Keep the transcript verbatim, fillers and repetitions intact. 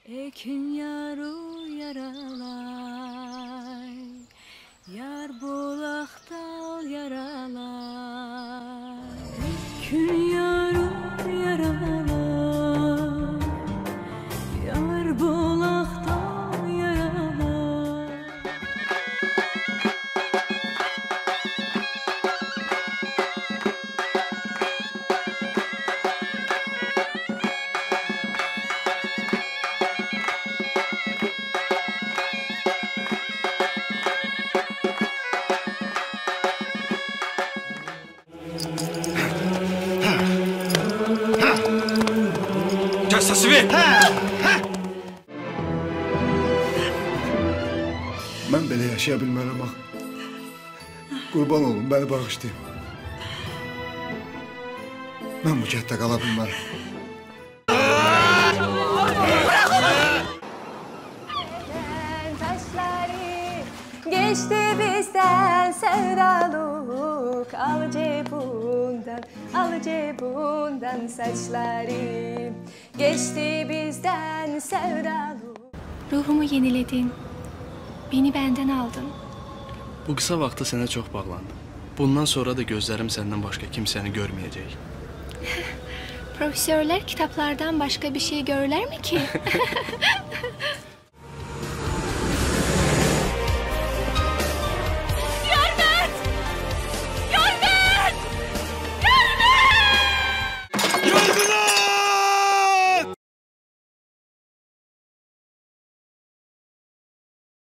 Ekin yaru yaralay, yar bulaktal yaralay. Ekin yaru yaralay, yar bulaktal yaralay. Kes sesini! Ben belə yaşaya bilmərəm bax. Qurban olun, beni bağışlayın. Ben bu kətdə qala bilmərəm. Geçti bizden sevdaluk, al cebundan, al cebundan saçları. Geçti bizden sevdaluk. Ruhumu yeniledin, beni benden aldın. Bu kısa vaxtda sənə çox bağlandım. Bundan sonra da gözlərim səndən başqa kimsəni görməyəcək. Profesörler kitaplardan başka bir şey görürler mi ki?